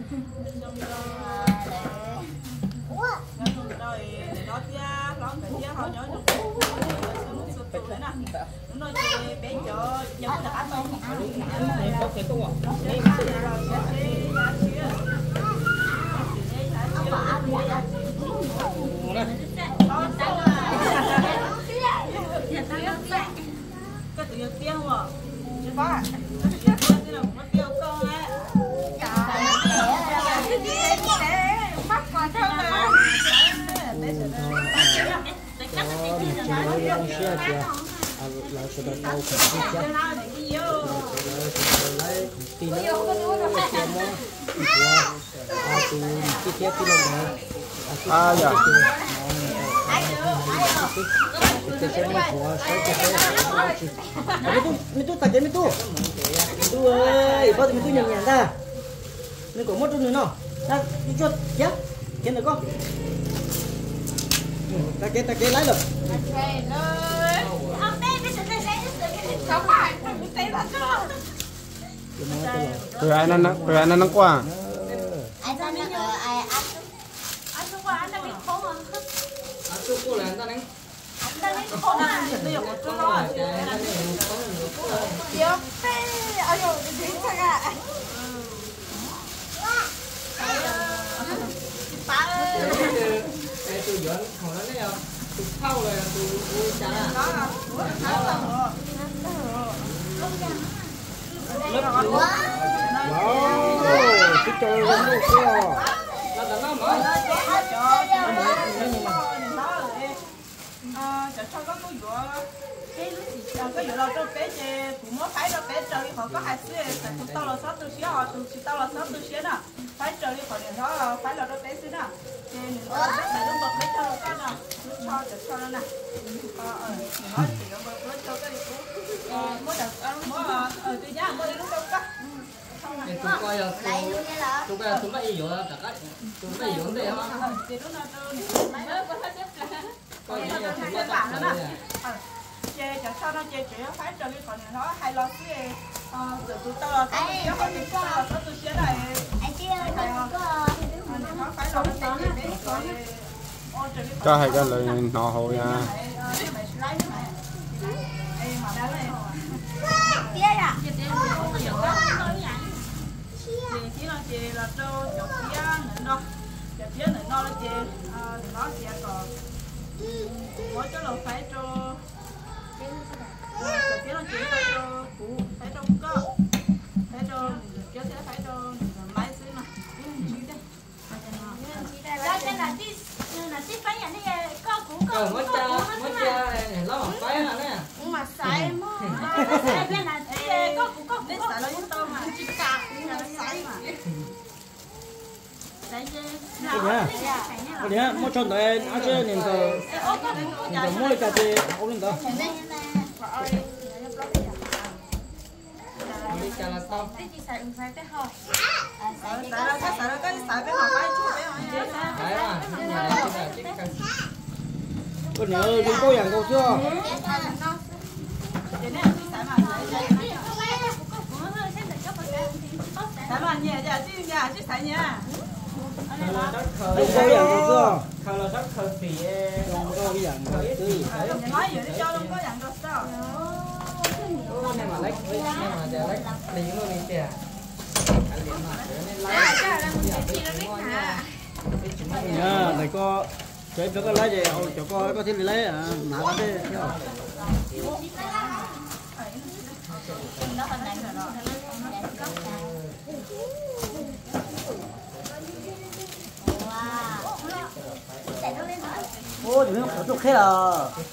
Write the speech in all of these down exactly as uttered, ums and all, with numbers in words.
rồi để nó tia nó phải tia họ nhớ được tuổi nè nó chơi bé cho giống là ăn không có cái tua đây mà rồi sẽ ra chia cái tụi tiêu mà chứ có à cái là nó tiêu con á phát qua theo là là sẽ được câu khẩn thiết chứ là sẽ lấy tin nó tiền nó à từ cái tiếp cái này à dạ cái xe này của cái cái cái mình tu mình tu tại mình tu mình tu ơi bao giờ mình tu nhàng nhàng ta mình có mất nữa nào ta đi chuột nhá cái này con ta cái ta cái lái được từ ai nó từ ai nó nó qua ai ta nó ở ai ăn ăn xuống qua ăn ta bị khô không ăn xuống qua là ta đánh ăn ta bị khô à tôi có chút rồi nhiều phê ơi rồi cái gì vậy ạ ba ơi cái tôi dẫn hồi đó đấy không tôi thâu rồi tôi trả là đó là wow cái trời nó nó kia là là nó mở cho cho có cái dừa cái dừa là cho bé chơi phụ mẫu phải cho bé chơi họ có hai xíu tại tụi tao là sáu tuổi xíu họ tụi tụi tao là sáu tuổi xíu nè phải chơi đi khỏi điện đó phải là cho bé xíu nè chơi mình có rất là đúng bậc bé cho nó cái nè cho cho cho nó nè ờ nói thì nó bớt cho cái mỗi đợt mỗi ở từ nhà mỗi lúc đâu có tôi coi là tôi coi là tôi mấy yếu cả cái tôi mấy yếu đấy hả thì lúc nào tôi mới có hết hết coi như là tôi làm nữa nè chơi cho sau nó chơi chuyện phải cho cái phần nó hay lo cái từ từ tao là tao chơi họ thì tao là tao tôi chơi này ai chưa có nó phải lo cái gì đấy cho hay cái lời nọ hồi à kia à chỉ là chị là cho chỗ kia nữa đó chỗ kia nữa nó là chị nó chị còn mỗi chỗ là phải cho chỗ kia là chị phải cho cụ phải cho cơ phải cho chỗ kia phải cho máy xí mà đó nên là đi là đi phải nhận đi có cũ có mới cha mới cha này nó mà phải hả nè mà sai mà sai bên là có cũ có cũ xài nó giống tao mà chỉ cả là sai mà Cái nhá, mua chọn đấy, ăn chơi nên tờ, nên tờ mua cái gì, ôm lên tờ. đi chả là xong. xài ra cái xài ra cái xài cái họ phải chút đấy Đấy à, nhà này chỉ là chiếc cần. Con nhớ chúng cô dạng cô chưa? xài mà nhẹ chứ chứ nhà chứ xài nha Chúng cô dạng cô chưa? Khờ là rất khờ phỉ. Không có cái dạng cô tư. nói gì để cho không có dạng đâu sao Này mà lấy, này mà để lấy, lấy những người tiền. Nhá, này có chơi phải có lấy gì, cho coi có thể lấy à, nã cái đấy. Ô, thì không có chút khác à.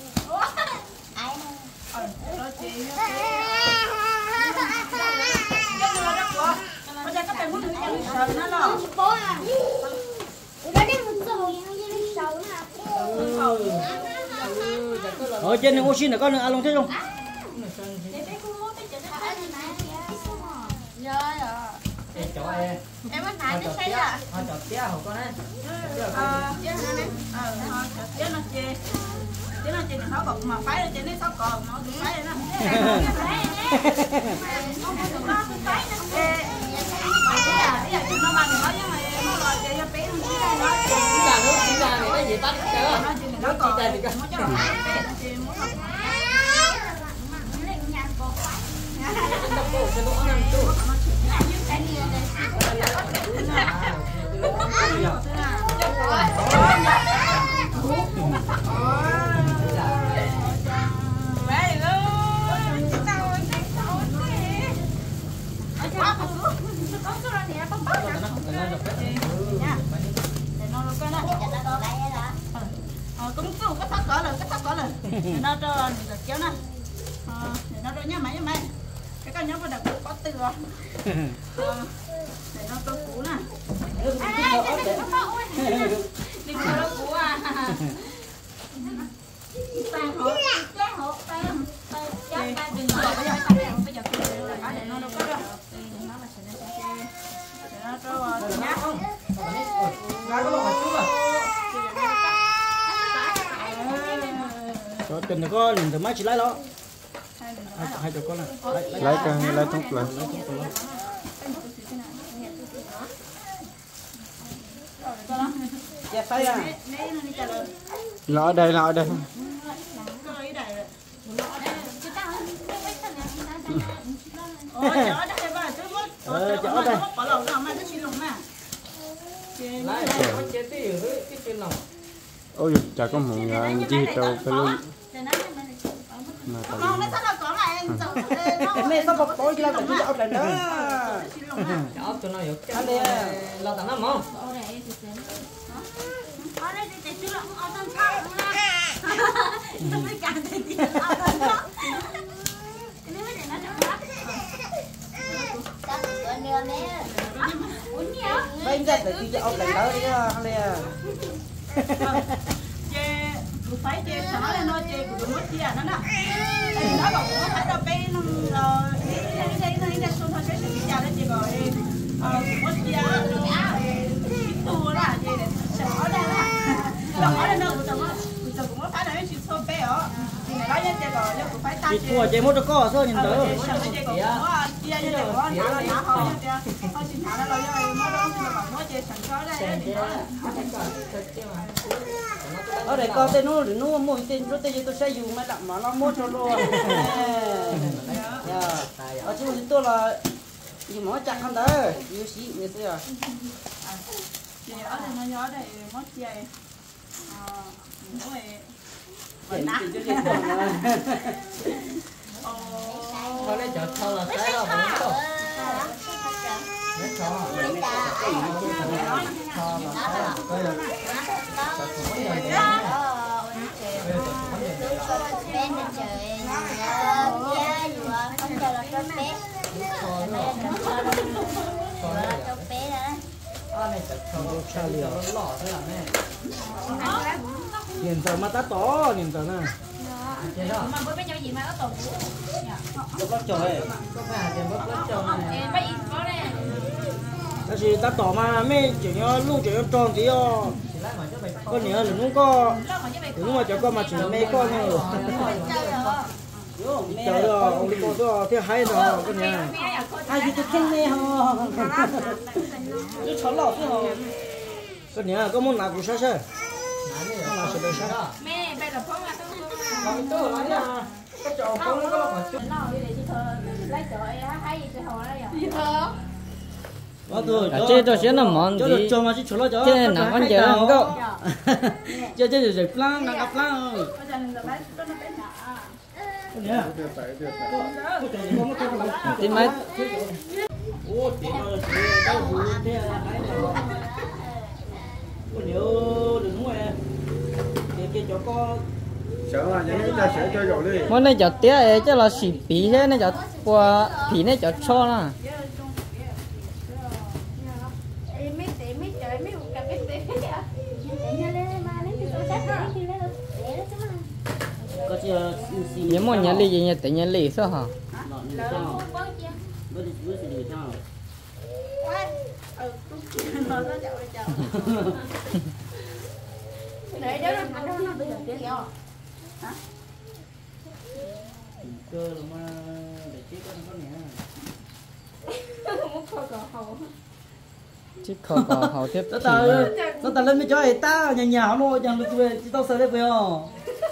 Ở trên này ô xin là con ăn luôn thế không? Chỗ em. Em có nãy nó thấy à? Họ chọt tía hổ con ấy. ờ chứ chứ nó chê chứ nó chê nó bọc mà phái nó chê nó sáu còn nó cũng phái nó nó mang nó mà nó còn nó cho nó bé nó chỉ muốn cũng cứ cái tóc cỡ lên cái tóc cỡ lên nó cho được kéo nè để nó cho nhá mày nhá mày cái con nhóc nó đặc biệt có từ rồi để nó cho cũ nè đi mua nó cũ à tan hộ cái hộ tan tan tan đừng có bây giờ bây giờ để nó đâu có đâu nó là sẽ để nó cho nhá không ra có một chút à cho tiền nó có liền từ mấy chỉ lấy đó hai chục con này lấy cái lấy thuốc lại dạ say à nó ở đây nó ở đây ờ chỗ đây ôi chả có một người chi đâu cái luôn mẹ sao bọc tối ra còn chỗ này nữa cho tụi nó được cái này lo tặng nó không bây giờ để đi chỗ này đó đi không nè cứ phải chơi xỏ lên nó chơi cũng mất gì à nó nè nó bảo nó phải đâu bên rồi đi đi đi đi đi xuống thôi cái gì chả đấy chị gọi cũng mất gì à tu là gì để xỏ đây là xỏ lên nó cũng cũng cũng mất phải là cái chuyện xô bé ở thì này nói nhân chơi gọi nó cũng phải chị thua chị mua được có thôi nhìn tớ chia như được có nó là thôi thôi xin thả nó rồi mới đó thì bảo nó chơi sẵn có đây thì ở đây có tên nó để nó mua tên nó tên tôi sẽ dùng mà đậm mà nó mua cho luôn ở chỗ tôi là gì mà chặt không đấy yêu sĩ người xưa thì ở đây nó nhớ đây mất chơi rồi thôi lấy chợ thâu là cái đâu mà không lấy cho nhìn tờ mà ta to nhìn tờ nè mà bữa bây giờ gì mà có tổ lúc đó trời cái gì ta tỏ mà mấy chỉ nhớ lúc chỉ nhớ tròn tí ô con nhớ là nó có đúng mà cho con mà chỉ mấy con thôi chờ rồi ông đi cô tôi theo hai rồi con nhớ ai đi tôi khen nè hả nó chó lọt chứ hả con nhớ có muốn nào cũng sao sao nào sẽ được sao mẹ bây giờ phong là còn tôi nói nha cái trò con nó có nó đi để chị thơ lấy sợi hay gì hồ đấy vậy thơ chơi trò chơi nằm món gì cho mà chỉ cho nó cho chơi nằm ăn chơi không có chơi chơi rồi plan nằm gặp plan thì mấy ô thì nó cái vụ thế cái này có nhiều đừng mua cái cái chỗ có sợ là những cái sẽ chơi rồi đi món này chợ tía ấy chứ là xỉ pí thế này chợ qua pí này chợ cho nè có chưa những món nhà lì gì nhà tự nhà lì sao hả để đó nó thành nó bây giờ tiếp theo hả cơ là mà để chết con con nhỉ muốn coi cờ hầu chứ không có họ tiếp sao ta sao ta lên mới cho ấy ta nhà nhà họ mua chẳng được chỉ tao sợ đấy phải không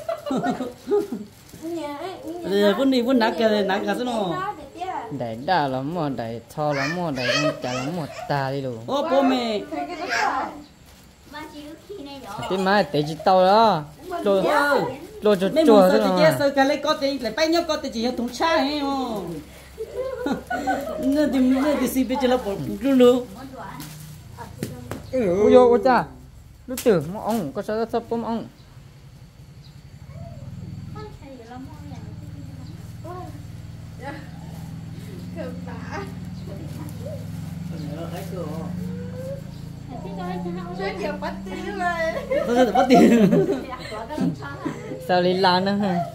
rồi vốn đi vốn nặng cái nặng cái sao nó đẩy đà lắm mà đẩy cho lắm mà đẩy chả lắm một ta đi luôn ô bố mẹ cái má để chỉ tao đó rồi rồi cho mấy chùa muốn thế sao nào thì sao cái lấy có tiền lại bay nhóc có tiền chỉ thùng cha hay không nên thì nên thì xin bây giờ là bỏ luôn luôn ôi yo ôi cha lúc tưởng mà ông có sao sao bom ông sao bắt tiền sao đi lan nữa ha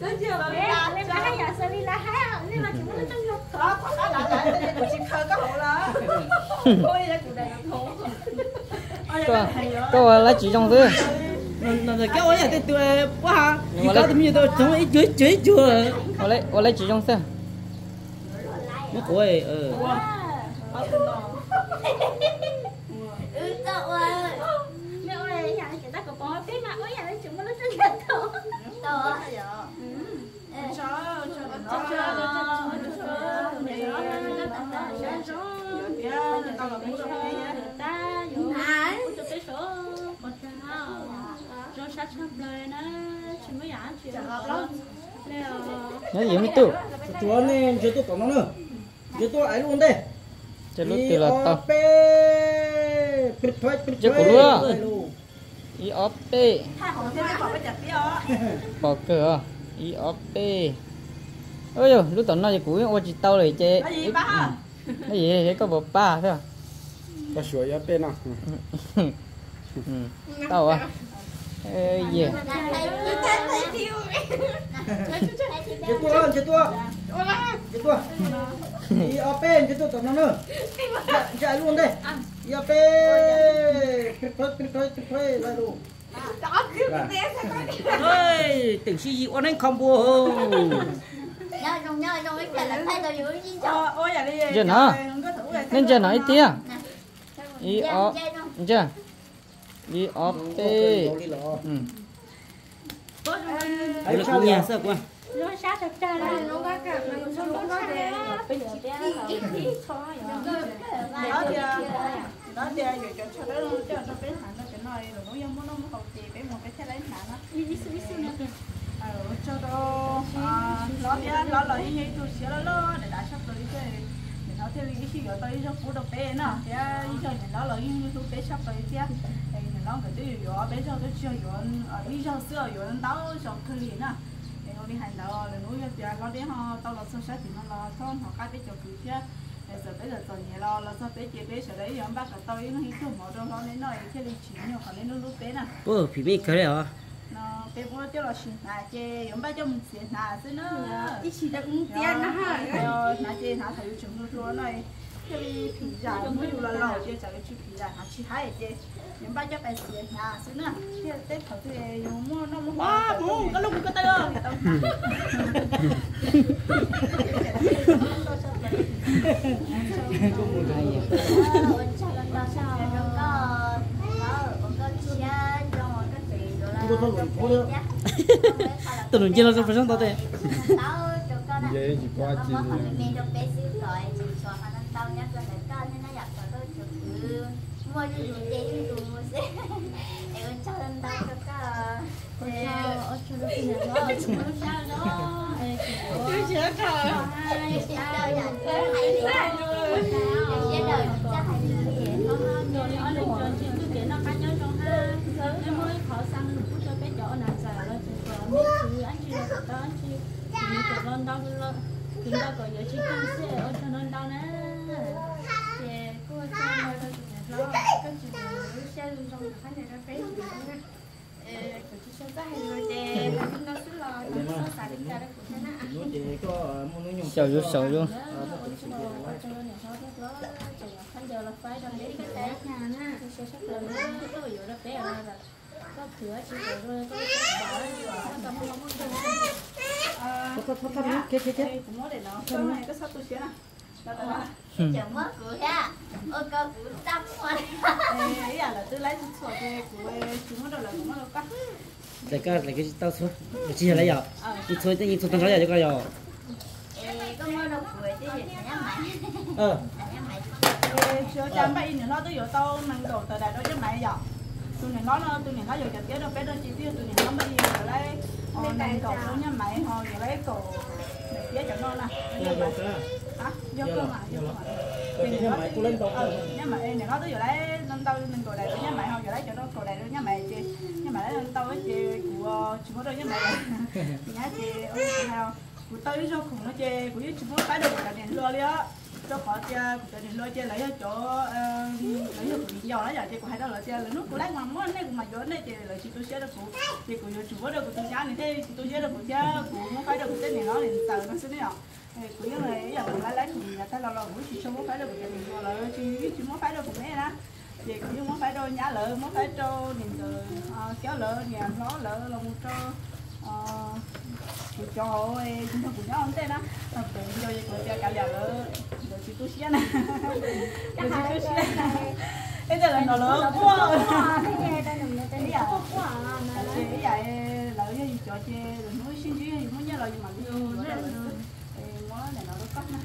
có lấy chỉ trong thứ là cái ôi này tụi quá ha chỉ có tụi mình tôi chúng ấy chuối chuối chua có lấy có lấy chỉ trong thứ nó cối ờ Ừ cậu ơi. Mẹ ơi, nhà chị ta có bó cái mà ơi nhà nó chúng nó rất là to. To á? nó gì mới tu chúa nên chúa tôi có nó nữa chúa tôi ấy luôn đây cho lúc từ là tao chứ của luôn i ốp tê bỏ cửa i ốp tê ôi rồi lúc tao nói gì cuối ô chỉ tao lại chơi cái gì cái có bộ ba thôi có sửa ở bên nào tao à ê gì chứ tôi chứ tôi chứ tôi đi ở bên chứ tôi tổng nó nữa chạy luôn đây đi ở bên phơi phơi phơi phơi lại luôn ơi tưởng suy gì anh không bùa Nhớ trong nhớ trong cái là thấy tôi dưới gì cho. ôi nhà đi giờ nó nên giờ nói tiếng i ốp chưa i ốp tê ừ đấy là nhà sợ quá Nó sát thật ra là nó có cả nó số nó có để bây giờ bé đó thì đó thì giờ cho cho nó cho nó bé thằng nó cái này rồi nó giống nó nó học gì bé một cái thế lấy thằng nó ờ cho đó nó bé nó là như tôi xíu nó nó để đã sắp rồi cái để nó theo cái gì rồi tôi cho phụ được bé nè thì cho nó là như tôi bé sắp rồi chứ thì nó cái tôi rồi bé cho tôi chưa rồi ở đi cho xưa rồi nó đau cho khơi liền nè đi hành đạo là núi giờ nó đi họ tao là sơ sát thì nó là thôn họ cái bé cho cứ chứ bây giờ bây giờ còn nhiều lo là sao bé chị bé sẽ đấy ông bác cả tôi nó hít thuốc mỏ trong nó đến nơi cái đi chỉ nhiều còn đến nó lúc bé nè ủa phỉ bé cái đấy hả nó bé bố cho là xin nà chê ông bác cho mình xin nà xin nó ít chỉ được tiền nó ha nà chê nà thấy chúng nó thua này cái đi phỉ giả mới dù là lò chê chả cái phỉ giả nà chỉ hai chê những bác cho bé xin nà xin nữa cái tết thở thì mua nó mua quá mua cái lúc cái tay ơi tôi đừng chơi nó phải sống tao thế vậy chỉ qua chỉ mua cho dù chơi dù mua xe em cho lên tay cho cả ờ cho nó tiền nó nó sao đó tôi chưa cả ai sao vậy hay đi sẽ đời chắc hay đi nó rồi nó lên cho chị cứ kể nó cá nhớ trong ha cái mới khó sang lúc cho cái chỗ nào xài lên chỉ có mấy thứ anh chị là đó anh chị thì cho lên đâu lên thì đâu có giờ chỉ cần xe ở cho nên đâu nè thì cô cho nó nó cái chuyện nó xe luôn trong cái này nó phải cái chuyện xe hay rồi thì nó sẽ là nó xài đến ra đấy của nó sầu vô sầu vô giờ là phải đồng ý cái té nhà nè xe sắp lần nữa có ví dụ nó bé là có cửa chỉ rồi có bỏ nó không không Thôi thôi thôi cái cái cái cũng có để nó cái này cái sắp tôi xíu nè Chẳng mất của ha. Ô cơ của tâm mà. Ý là tôi lấy số cái của chúng nó đâu là cũng nó có. Đại ca lại cái tao số, chỉ là giờ, đi số tới đi số tăng giá cho cái giờ. Có mua đâu của chứ gì nhá mày. Ờ. Chưa chăm bay nữa nó tới giờ tao mang đồ từ đại đó chứ mày giờ. Tôi này nó nó tôi này nó giờ chặt cái đâu bé đó chỉ biết tôi này nó mới đi rồi lấy mang cầu đâu nhá mày hồi giờ lấy cầu để cho nó nè. Hả? Vô cơ mà. Nhá mày cô lên đâu? Nhá mày này nó tới giờ lấy lên tao lên cầu đại nhá mày hồi giờ lấy cho nó cầu đại nhá mày chị. Nhá mày lấy lên tao với chị của chúng nó đâu nhá mày. Nhá chị ơi sao? Của tao với số khủng nó chị của chúng nó phải được cả tiền lừa đi á. Cho họ cha của tiền lừa chị lấy ở chỗ lấy ở của giàu đó giờ chị của hai đó là chị là nước của lấy mà món này của mà chỗ này chị là chị tôi sẽ được của chị của chủ có được của tôi cha này thế chị tôi sẽ được của cha của nó phải được của cái này nó thì tờ nó sẽ đấy ạ. Của những này giờ mình lấy lấy của nhà ta lo lo của chị không có phải được của tiền lừa là chị chị muốn phải được của mẹ đó. Chị cũng muốn phải đôi nhá lợ muốn phải cho nhìn từ kéo lợ nhà nó lợ là một cho cho ơi chúng ta cùng nhau không thế đó tự do vậy của cả nhà lợ rồi chị tôi xé này rồi chị tôi xé cái giờ là nó lớn quá chị vậy lợ như gì cho chị rồi nói xin chứ muốn nhớ lời mà món này nó có nè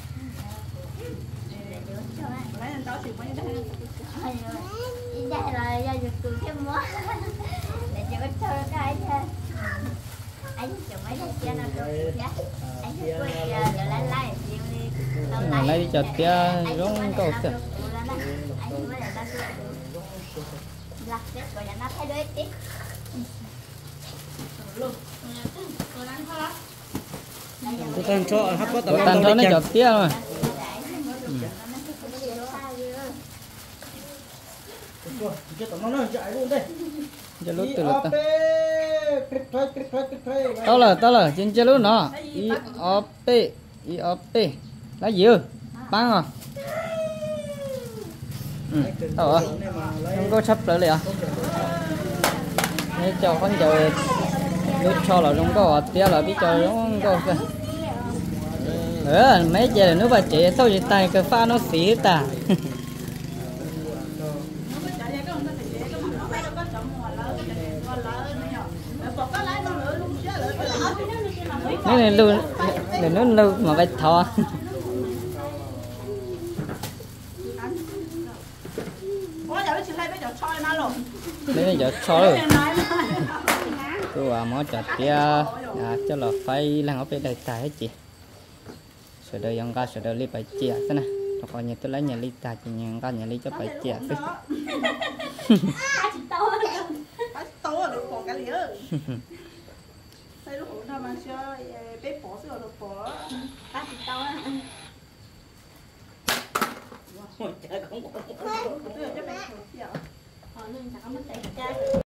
lấy lên tao thì mấy đây Vậy là do được từ thêm món để cho cái chơi cái thôi. Anh chụp mấy cái kia nó được giá. Anh chụp cái giờ lấy lấy nhiều đi. Lấy chặt kia rong câu kìa. Anh mới là ta lắc chết rồi nó thấy đôi tí. Tôi tan cho hấp có tao Tan cho nó chặt kia rồi. Cho tao nó chạy luôn đây. Cho lúc từ lúc ta. Tao là tao là trên chơi lúc nó. I O P I O P. Lá dừa. Bán à. Ừ. Tao à. Không có sắp lại liền. Để cho con chờ lúc cho là không có tía là biết cho nó không có kìa. Ừ, mấy giờ nữa bà chị sao vậy tay cái pha nó xỉ ta. Cái này luôn để nó lưu mà phải thò. Đây là giờ cho rồi. Tôi à món chặt kia à cho là phải làm ở bên đây tài hết chị. Rồi đây ông ca rồi đây lấy bài chia thế này. Còn nhà tôi lấy nhà ly tài thì nhà ca nhà ly cho bài chia thế. To được bỏ cái gì ơi. Đây lúc nào mà cho bé bỏ rồi được bỏ. Bác chị to á. Ôi trời không có. Đưa cho bé. Ờ nên chẳng có mất tay cha.